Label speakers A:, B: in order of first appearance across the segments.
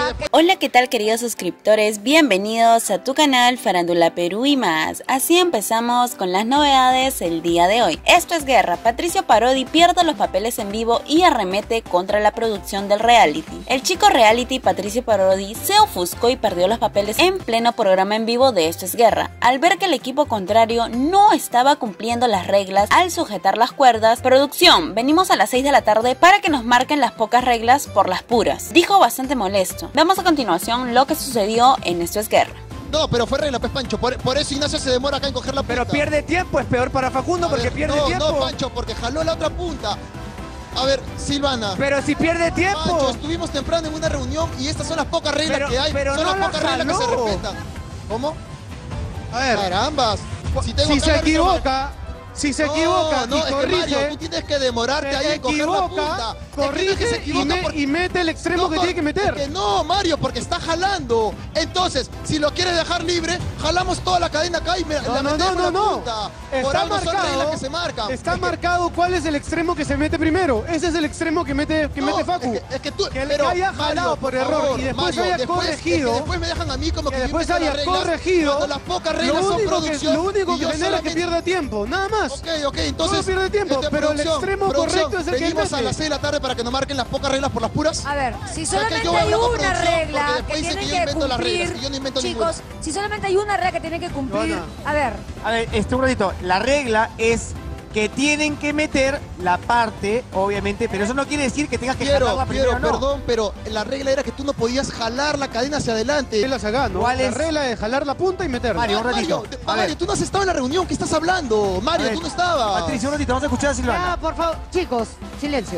A: Hola.
B: Hola, ¿qué tal, queridos suscriptores? Bienvenidos a tu canal Farándula Perú y más. Así empezamos con las novedades el día de hoy. Esto es guerra. Patricio Parodi pierde los papeles en vivo y arremete contra la producción del reality. El chico reality Patricio Parodi se ofuscó y perdió los papeles en pleno programa en vivo de Esto es guerra, al ver que el equipo contrario no estaba cumpliendo las reglas al sujetar las cuerdas. Producción, venimos a las 6 de la tarde para que nos marquen las pocas reglas por las puras, dijo bastante molesto. Vemos a continuación lo que sucedió en Esto es guerra.
C: No, pero fue regla, pues, Pancho. Por eso Ignacio se demora acá en coger la punta.
A: Pero pierde tiempo, es peor para Facundo porque pierde tiempo.
C: No, Pancho, porque jaló la otra punta. A ver, Silvana.
A: Pero si pierde tiempo.
C: Pancho, estuvimos temprano en una reunión y estas son las pocas reglas que hay.
A: Pero
C: son
A: no
C: las pocas reglas que se respetan. ¿Cómo?
D: A ver.
C: Carambas.
D: Si se equivoca y
C: es que
D: corrige,
C: Mario, tú tienes que demorarte ahí en coger la punta.
D: Corrige y mete el extremo que tiene que meter.
C: Es que no, Mario, porque está jalando. Entonces, si lo quieres dejar libre, jalamos toda la cadena acá y la metemos en la punta. Por algo son reglas que se marcan.
D: Está marcado cuál es el extremo que se mete primero. Ese es el extremo que mete Facu.
C: Es que tú,
D: que le haya jalado por error y después haya corregido.
C: Después me dejan a mí como que
D: después haya corregido.
C: Cuando las pocas reglas son producción.
D: Lo único que genera es que pierda tiempo, nada más.
C: Ok, entonces.
D: No pierde tiempo, pero el extremo correcto es el que
C: venimos
D: mete.
C: a las 6 de la tarde para que nos marquen las pocas reglas por las puras.
E: A ver, si solamente
C: yo
E: hay
C: hablo con
E: una
C: producción,
E: regla
C: porque
E: que
C: después dicen
E: tienen
C: que yo
E: que
C: invento las reglas,
E: cumplir,
C: y yo no invento
E: chicos,
C: ninguna.
E: si solamente hay una regla que tienen que cumplir, a ver,
A: Un ratito, la regla es que tienen que meter la parte, obviamente, pero eso no quiere decir que tengas que jalarla primero, no.
C: Perdón, pero la regla era que tú no podías jalar la cadena hacia adelante.
D: La regla es jalar la punta y meterla.
A: Mario, un ratito.
C: Mario, tú no has estado en la reunión, ¿qué estás hablando? Mario, tú no estabas.
A: Patricio, un ratito, vamos a escuchar a Silvana.
F: Por favor, chicos, silencio.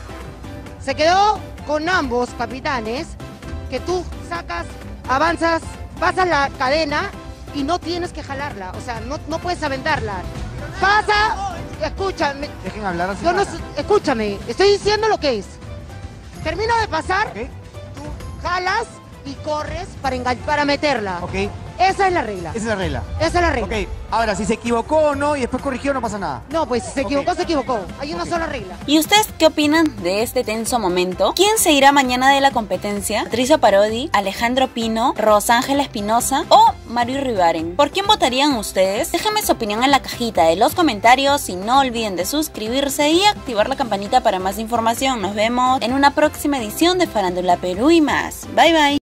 F: Se quedó con ambos capitanes que tú sacas, avanzas, pasas la cadena y no tienes que jalarla. O sea, no puedes aventarla. Pasa, escúchame.
A: Dejen hablar a
F: Yo
A: Silvana.
F: escúchame, estoy diciendo lo que es. Termino de pasar,
A: Ok,
F: tú jalas y corres para meterla.
A: ok.
F: Esa es la regla.
A: Esa es la regla.
F: Esa es la regla.
A: Ok, ahora, si se equivocó o no y después corrigió, no pasa nada.
F: No, pues si se equivocó, se equivocó. Hay una sola regla.
B: ¿Y ustedes qué opinan de este tenso momento? ¿Quién se irá mañana de la competencia? ¿Patricio Parodi, Alejandro Pino, Rosángela Espinosa o Mario Rivaren? ¿Por quién votarían ustedes? Déjenme su opinión en la cajita de los comentarios y no olviden de suscribirse y activar la campanita para más información. Nos vemos en una próxima edición de Farándula Perú y más. Bye bye.